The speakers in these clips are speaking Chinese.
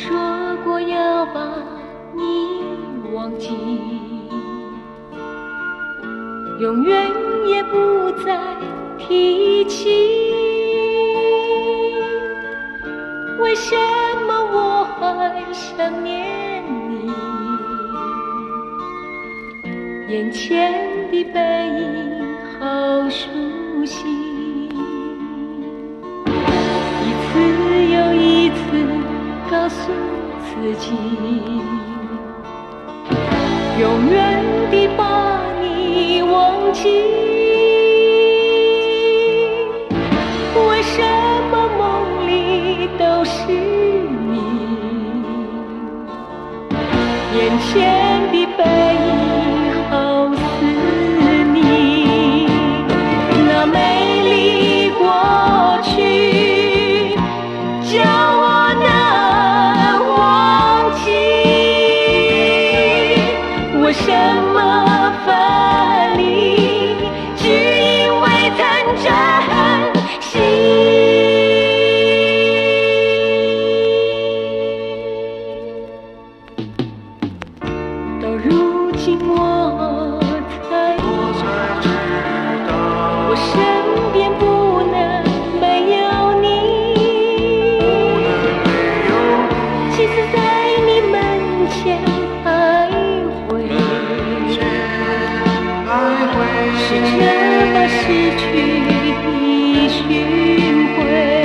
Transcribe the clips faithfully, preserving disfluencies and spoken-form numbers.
说过要把你忘记，永远也不再提起。为什么我还想念你？眼前的背影好熟悉，一次又一次告诉自己，永远地把你忘记。为什么梦里都是你？眼前的背影好似你，那美丽过去叫我难忘记。为什么分离？只因为贪真心。到如今我才知道，我身边不能没有你。几次在你门前徘徊，试着把失去的寻回。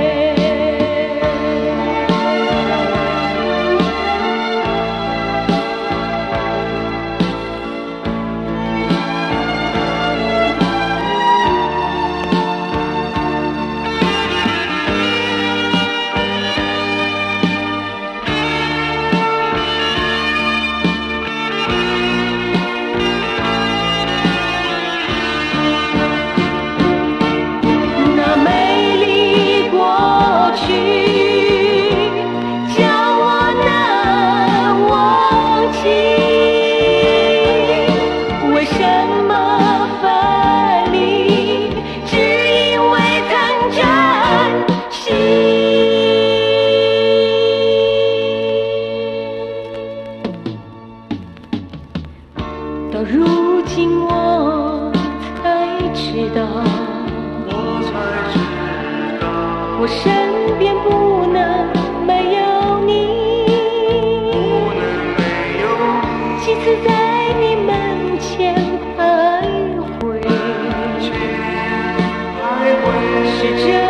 到如今我才知道，我才知道，我身边不能没有你，不能没有你。几次在你门前徘徊，徘徊，是这。